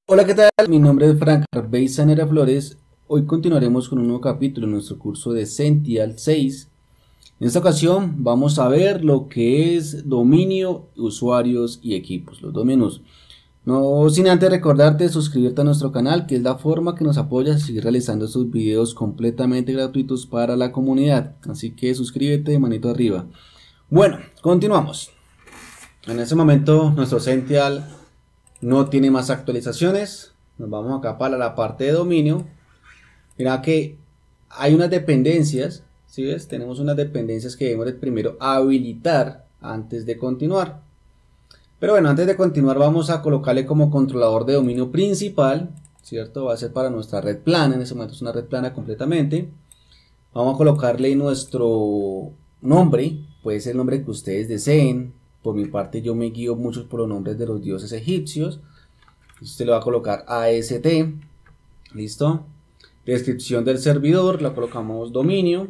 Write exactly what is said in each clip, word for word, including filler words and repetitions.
Hola, ¿qué tal? Mi nombre es Frank Arbey Sanera Flores. Hoy continuaremos con un nuevo capítulo en nuestro curso de Essential seis. En esta ocasión vamos a ver lo que es dominio, usuarios y equipos, los dos menús. No sin antes recordarte suscribirte a nuestro canal, que es la forma que nos apoya a seguir realizando estos videos completamente gratuitos para la comunidad. Así que suscríbete, manito arriba. Bueno, continuamos. En este momento nuestro Essential no tiene más actualizaciones. Nos vamos acá para la parte de dominio. Mira que hay unas dependencias, ¿sí ves? Tenemos unas dependencias que debemos primero habilitar antes de continuar. Pero bueno, antes de continuar vamos a colocarle como controlador de dominio principal, ¿cierto? Va a ser para nuestra red plana, en este momento es una red plana completamente. Vamos a colocarle nuestro nombre, puede ser el nombre que ustedes deseen. Por mi parte yo me guío mucho por los nombres de los dioses egipcios. Usted le va a colocar A S T. Listo. Descripción del servidor, la colocamos dominio.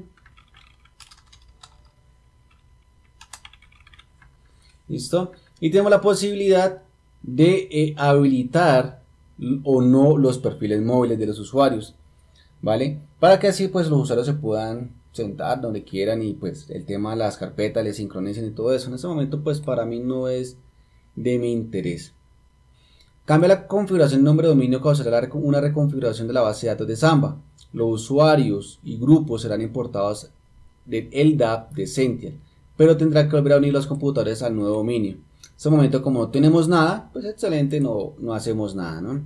Listo. Y tenemos la posibilidad de eh, habilitar o no los perfiles móviles de los usuarios. ¿Vale? Para que así pues los usuarios se puedan sentar donde quieran y pues el tema de las carpetas les sincronicen y todo eso. En este momento pues para mí no es de mi interés. Cambia la configuración de nombre de dominio, causará una reconfiguración de la base de datos de Samba. Los usuarios y grupos serán importados del L D A P de Essential, pero tendrá que volver a unir los computadores al nuevo dominio. En este momento, como no tenemos nada, pues excelente, no, no hacemos nada, ¿no?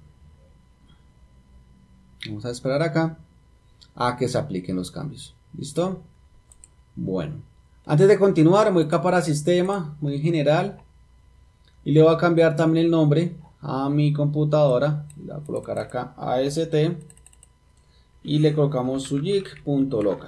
Vamos a esperar acá a que se apliquen los cambios. ¿Listo? Bueno, antes de continuar, voy acá para sistema, muy general, y le voy a cambiar también el nombre a mi computadora. Le voy a colocar acá A S T y le colocamos sujic.local.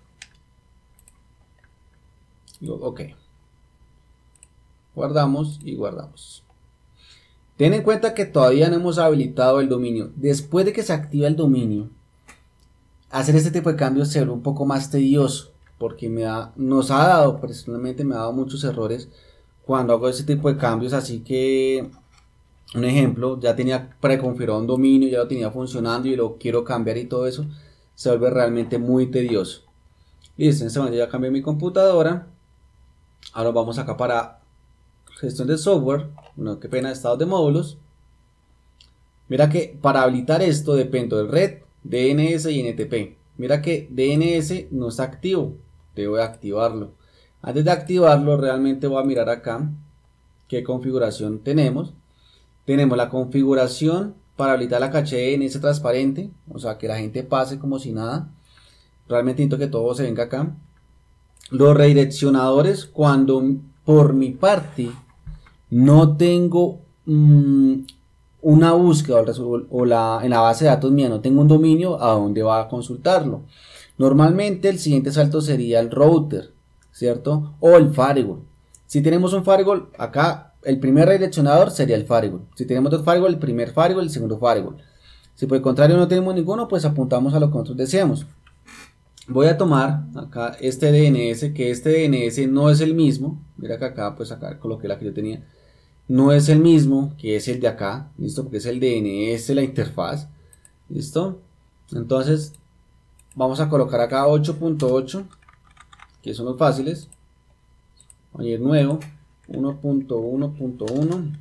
Ok, guardamos y guardamos. Ten en cuenta que todavía no hemos habilitado el dominio. Después de que se activa el dominio, hacer este tipo de cambios se ve un poco más tedioso, porque me da, nos ha dado, personalmente me ha dado muchos errores cuando hago ese tipo de cambios. Así que un ejemplo, ya tenía preconfigurado un dominio, ya lo tenía funcionando y lo quiero cambiar y todo eso, se vuelve realmente muy tedioso. Listo, en este momento ya cambié mi computadora. Ahora vamos acá para gestión de software, no, qué pena, estados de módulos. Mira que para habilitar esto dependo del red, D N S y N T P. Mira que D N S no está activo, debo de activarlo. Antes de activarlo realmente voy a mirar acá qué configuración tenemos. Tenemos la configuración para habilitar la caché de D N S transparente, o sea que la gente pase como si nada. Realmente necesito que todo se venga acá. Los redireccionadores, cuando por mi parte no tengo mmm, una búsqueda o la, en la base de datos mía no tengo un dominio, ¿a dónde va a consultarlo? Normalmente el siguiente salto sería el router, ¿cierto? O el firewall. Si tenemos un firewall, acá el primer redireccionador sería el firewall. Si tenemos dos firewall, el primer firewall, el segundo firewall. Si por el contrario no tenemos ninguno, pues apuntamos a lo que nosotros deseamos. Voy a tomar acá este D N S, que este D N S no es el mismo. Mira que acá, pues acá coloqué la que yo tenía. No es el mismo que es el de acá, ¿listo? Porque es el D N S, la interfaz, ¿listo? Entonces, vamos a colocar acá ocho punto ocho, que son los fáciles. Añadir nuevo, uno punto uno punto uno.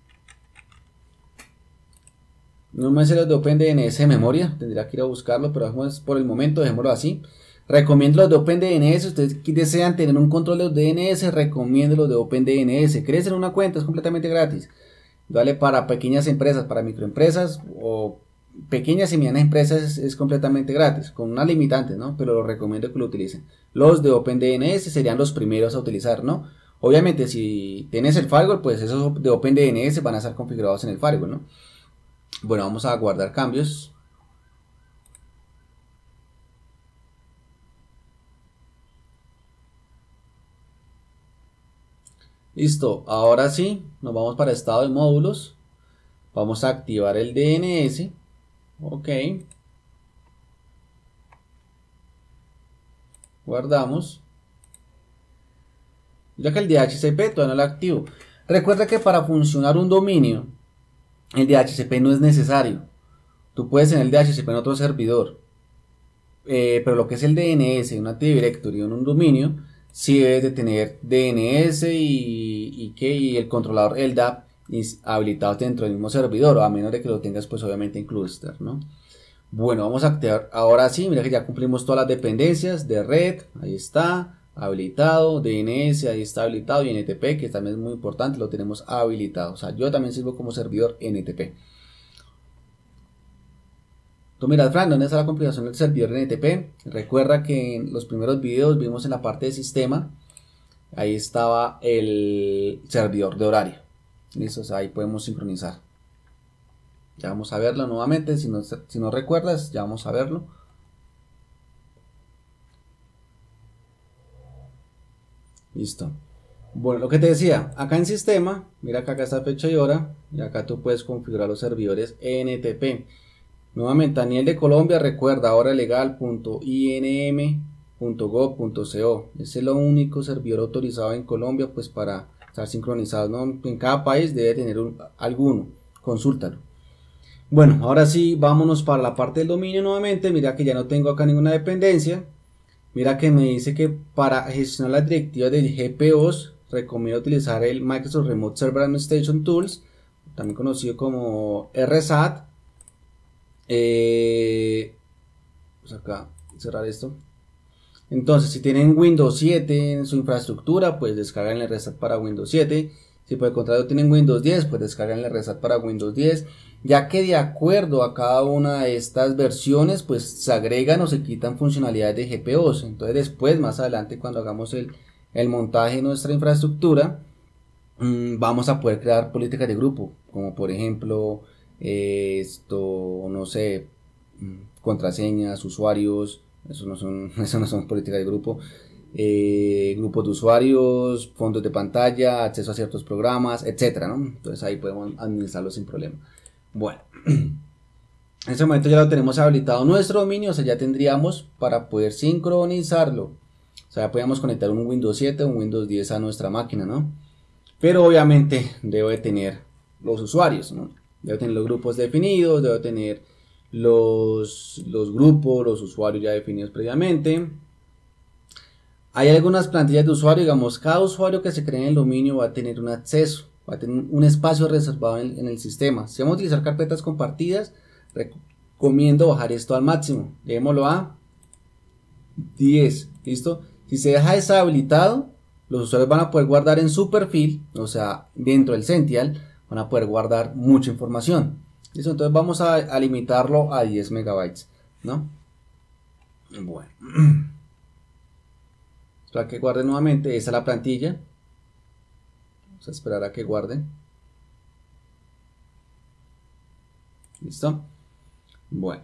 No me sé los de OpenDNS de memoria, tendría que ir a buscarlo, pero por el momento dejémoslo así. Recomiendo los de OpenDNS. Ustedes desean tener un control de los D N S, recomiendo los de OpenDNS. Crecen una cuenta, es completamente gratis. Vale para pequeñas empresas, para microempresas o pequeñas y medianas empresas es, es completamente gratis, con unas limitantes, ¿no? Pero los recomiendo que lo utilicen. Los de OpenDNS serían los primeros a utilizar, ¿no? Obviamente si tienes el firewall, pues esos de OpenDNS van a estar configurados en el firewall, ¿no? Bueno, vamos a guardar cambios. Listo, ahora sí, nos vamos para estado de módulos. Vamos a activar el D N S. Ok. Guardamos. Ya que el D H C P todavía no lo activo. Recuerda que para funcionar un dominio el D H C P no es necesario. Tú puedes tener el D H C P en otro servidor, eh, pero lo que es el D N S, un Active Directory en un dominio, sí debes de tener D N S y, y, que, y el controlador L D A P habilitados dentro del mismo servidor, o a menos de que lo tengas pues obviamente en cluster, ¿no? Bueno, vamos a activar ahora sí. Mira que ya cumplimos todas las dependencias de red, ahí está habilitado, D N S ahí está habilitado, y N T P, que también es muy importante, lo tenemos habilitado. O sea, yo también sirvo como servidor N T P. Tú miras, Fran, ¿dónde está la configuración del servidor N T P? Recuerda que en los primeros videos vimos en la parte de sistema, ahí estaba el servidor de horario. Listo, o sea, ahí podemos sincronizar. Ya vamos a verlo nuevamente, si no, si no recuerdas, ya vamos a verlo. Listo. Bueno, lo que te decía, acá en sistema, mira que acá está fecha y hora, y acá tú puedes configurar los servidores N T P. Nuevamente, a nivel de Colombia, recuerda hora legal punto I N M punto gov punto co. Ese es lo único servidor autorizado en Colombia, pues para estar sincronizados, ¿no? En cada país debe tener un, alguno, consúltalo. Bueno, ahora sí, vámonos para la parte del dominio nuevamente. Mira que ya no tengo acá ninguna dependencia. Mira que me dice que para gestionar las directivas de G P Os recomiendo utilizar el Microsoft Remote Server Administration Tools, también conocido como R S A T. Eh, pues acá, cerrar esto. Entonces, si tienen Windows siete en su infraestructura, pues descargan el R S A T para Windows siete. Si por el contrario tienen Windows diez, pues descargan el R S A T para Windows diez, ya que de acuerdo a cada una de estas versiones, pues se agregan o se quitan funcionalidades de G P Os. Entonces después, más adelante, cuando hagamos el, el montaje de nuestra infraestructura, mmm, vamos a poder crear políticas de grupo, como por ejemplo, eh, esto, no sé, contraseñas, usuarios, eso no son, eso no son políticas de grupo. Eh, grupos de usuarios, fondos de pantalla, acceso a ciertos programas, etcétera, ¿no? Entonces ahí podemos administrarlo sin problema. Bueno, en este momento ya lo tenemos habilitado nuestro dominio, o sea, ya tendríamos para poder sincronizarlo. O sea, ya podríamos conectar un Windows siete o un Windows diez a nuestra máquina, ¿no? Pero obviamente debo de tener los usuarios, ¿no? Debo tener los grupos definidos, debo tener los, los grupos, los usuarios ya definidos previamente. Hay algunas plantillas de usuario, digamos, cada usuario que se cree en el dominio va a tener un acceso, va a tener un espacio reservado en, en el sistema. Si vamos a utilizar carpetas compartidas, recomiendo bajar esto al máximo. Llevémoslo a diez, ¿listo? Si se deja deshabilitado, los usuarios van a poder guardar en su perfil, o sea, dentro del Sential, van a poder guardar mucha información. ¿Listo? Entonces vamos a, a limitarlo a diez megabytes, ¿no? Bueno. Para que guarde nuevamente, esta es la plantilla. Vamos a esperar a que guarde. ¿Listo? Bueno.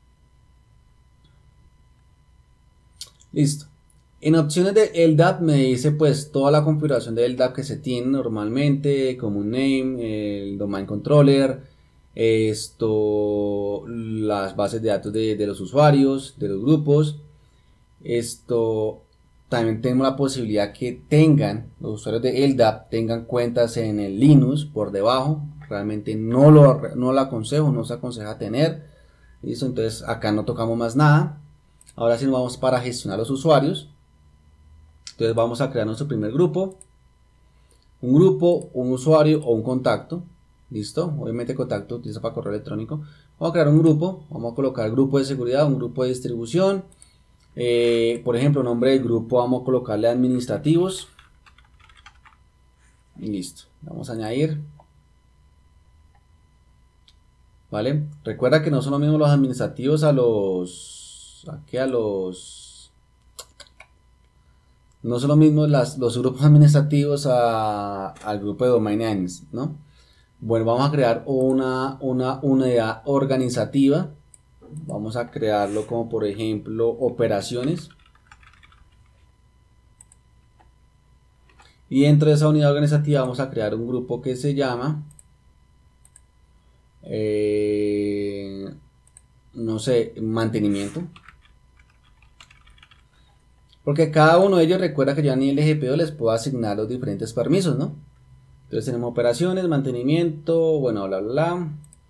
Listo. En opciones de L D A P me dice pues toda la configuración de L D A P que se tiene normalmente, como un name, el domain controller, esto, las bases de datos de, de los usuarios, de los grupos. Esto, también tenemos la posibilidad que tengan, los usuarios de L D A P tengan cuentas en el Linux por debajo. Realmente no lo, no lo aconsejo, no se aconseja tener. ¿Listo? Entonces acá no tocamos más nada. Ahora sí nos vamos para gestionar los usuarios. Entonces vamos a crear nuestro primer grupo. Un grupo, un usuario o un contacto. ¿Listo? Obviamente contacto utiliza para correo electrónico. Vamos a crear un grupo. Vamos a colocar grupo de seguridad, un grupo de distribución. Eh, por ejemplo, nombre del grupo vamos a colocarle administrativos. Y listo. Vamos a añadir. ¿Vale? Recuerda que no son los mismos los administrativos a los... Aquí a los... No son los mismos las, los grupos administrativos a, al grupo de domain names, ¿no? Bueno, vamos a crear una, una unidad organizativa. Vamos a crearlo como por ejemplo operaciones. Y dentro de esa unidad organizativa vamos a crear un grupo que se llama... Eh, no sé, mantenimiento. Porque cada uno de ellos recuerda que yo a nivel de G P O les puedo asignar los diferentes permisos, ¿no? Entonces tenemos operaciones, mantenimiento, bueno, bla, bla, bla.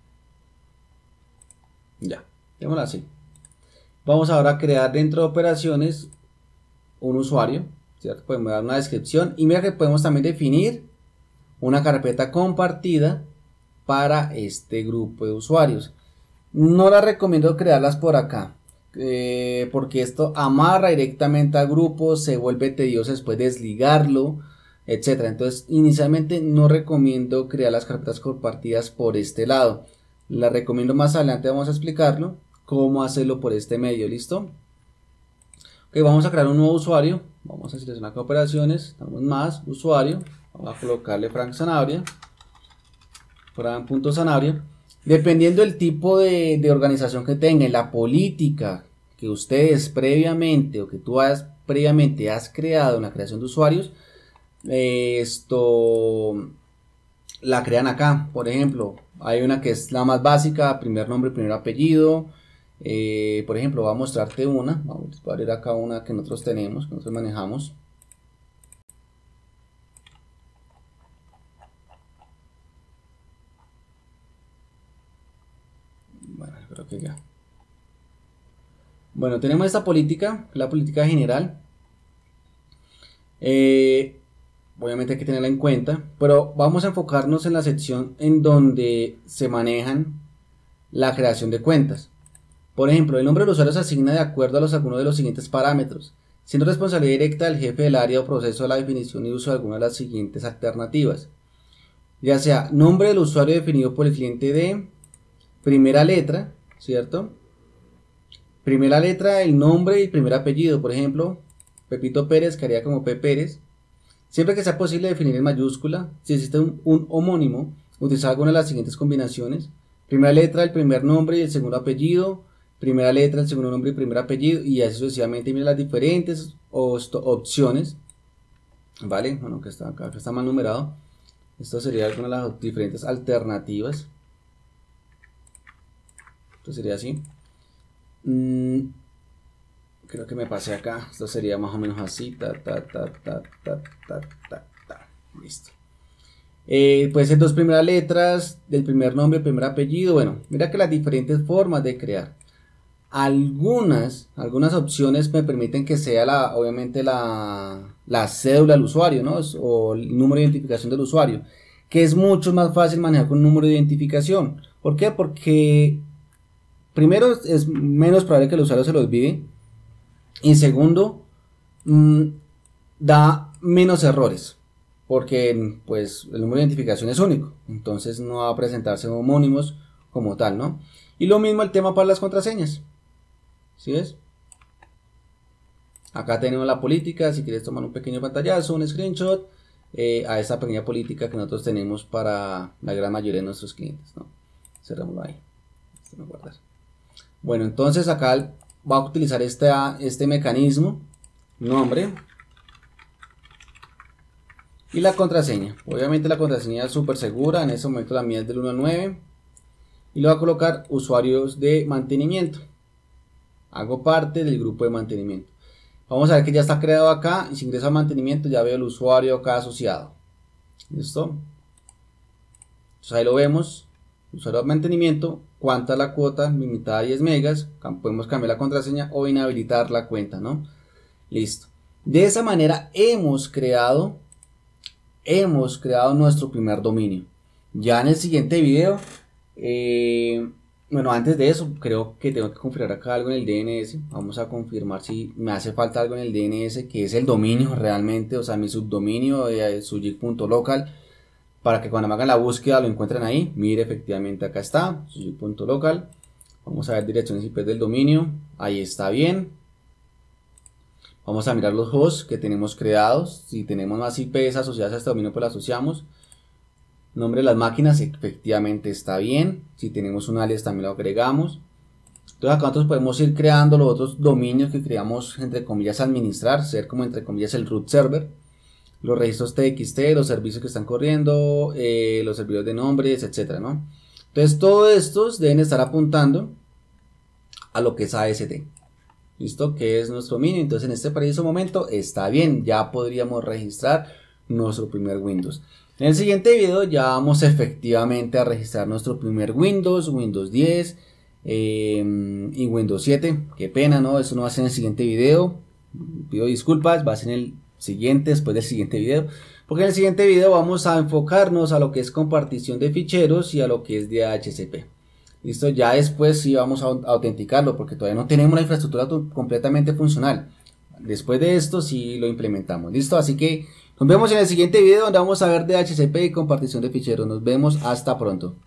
Ya, démoslo así. Vamos ahora a crear dentro de operaciones un usuario, ¿cierto? Podemos dar una descripción y mira que podemos también definir una carpeta compartida para este grupo de usuarios. No la recomiendo crearlas por acá, eh, porque esto amarra directamente al grupo, se vuelve tedioso después desligarlo, etcétera. Entonces, inicialmente no recomiendo crear las carpetas compartidas por este lado. La recomiendo más adelante, vamos a explicarlo, cómo hacerlo por este medio, ¿listo? Ok, vamos a crear un nuevo usuario, vamos a seleccionar acá operaciones, damos más, usuario, vamos a colocarle Frank Sanabria, Frank.Sanabria. Dependiendo del tipo de, de organización que tengan, la política que ustedes previamente o que tú has previamente has creado en la creación de usuarios, eh, esto la crean acá. Por ejemplo, hay una que es la más básica, primer nombre, primer apellido. Eh, por ejemplo, voy a mostrarte una, vamos a abrir acá una que nosotros tenemos, que nosotros manejamos. Creo que ya. Bueno, tenemos esta política, la política general. Eh, obviamente hay que tenerla en cuenta, pero vamos a enfocarnos en la sección en donde se manejan la creación de cuentas. Por ejemplo, el nombre del usuario se asigna de acuerdo a los algunos de los siguientes parámetros, siendo responsabilidad directa del jefe del área o proceso de la definición y uso de algunas de las siguientes alternativas. Ya sea nombre del usuario definido por el cliente de primera letra, ¿cierto? Primera letra, el nombre y primer apellido, por ejemplo, Pepito Pérez, que haría como P. Pérez. Siempre que sea posible definir en mayúscula, si existe un, un homónimo, utilizar alguna de las siguientes combinaciones. Primera letra, el primer nombre y el segundo apellido. Primera letra, el segundo nombre y primer apellido. Y así sucesivamente. Mira las diferentes opciones. Vale, bueno, que está acá, que está mal numerado. Esto sería alguna de las diferentes alternativas. Esto sería así. Mm, creo que me pasé acá. Esto sería más o menos así. Ta, ta, ta, ta, ta, ta, ta, ta. Listo. Eh, puede ser dos primeras letras del primer nombre, primer apellido. Bueno, mira que las diferentes formas de crear. Algunas, algunas opciones me permiten que sea la, obviamente la, la cédula del usuario, ¿no? O el número de identificación del usuario, que es mucho más fácil manejar con un número de identificación. ¿Por qué? Porque primero es menos probable que el usuario se lo olvide. Y segundo, mmm, da menos errores. Porque pues el número de identificación es único. Entonces no va a presentarse homónimos como tal, ¿no? Y lo mismo el tema para las contraseñas. ¿Sí ves? Acá tenemos la política. Si quieres tomar un pequeño pantallazo, un screenshot eh, a esta pequeña política que nosotros tenemos para la gran mayoría de nuestros clientes, ¿no? Cerrémoslo ahí. Esto no guardar. Bueno, entonces acá va a utilizar este, este mecanismo, nombre y la contraseña. Obviamente la contraseña es súper segura, en este momento la mía es del uno al nueve. Y le voy a colocar usuarios de mantenimiento. Hago parte del grupo de mantenimiento. Vamos a ver que ya está creado acá. Y si ingreso a mantenimiento ya veo el usuario acá asociado. ¿Listo? Entonces ahí lo vemos. Usuario de mantenimiento. ¿Cuánta es la cuota? Limitada a diez megas. Podemos cambiar la contraseña o inhabilitar la cuenta, ¿no? Listo. De esa manera hemos creado, hemos creado nuestro primer dominio. Ya en el siguiente video... Eh, bueno, antes de eso creo que tengo que configurar acá algo en el D N S. Vamos a confirmar si me hace falta algo en el D N S, que es el dominio realmente, o sea, mi subdominio de sujic.local, para que cuando me hagan la búsqueda lo encuentren ahí. Mire, efectivamente acá está, sujic.local. Vamos a ver direcciones I P del dominio, ahí está bien. Vamos a mirar los hosts que tenemos creados. Si tenemos más I Ps asociadas a este dominio, pues las asociamos. Nombre de las máquinas, efectivamente está bien. Si tenemos un alias también lo agregamos. Entonces acá nosotros podemos ir creando los otros dominios que creamos, entre comillas, administrar, ser como entre comillas el root server. Los registros T X T, los servicios que están corriendo, eh, los servidores de nombres, etcétera, ¿no? Entonces todos estos deben estar apuntando a lo que es A S T. ¿Listo? Que es nuestro dominio. Entonces en este preciso momento está bien. Ya podríamos registrar nuestro primer Windows. En el siguiente video ya vamos efectivamente a registrar nuestro primer Windows, Windows diez eh, y Windows siete. Qué pena, ¿no? Eso no va a ser en el siguiente video. Pido disculpas, va a ser en el siguiente, después del siguiente video. Porque en el siguiente video vamos a enfocarnos a lo que es compartición de ficheros y a lo que es D H C P. Listo, ya después sí vamos a autenticarlo porque todavía no tenemos la infraestructura completamente funcional. Después de esto sí lo implementamos. Listo, así que nos vemos en el siguiente video donde vamos a ver D H C P y compartición de ficheros. Nos vemos, hasta pronto.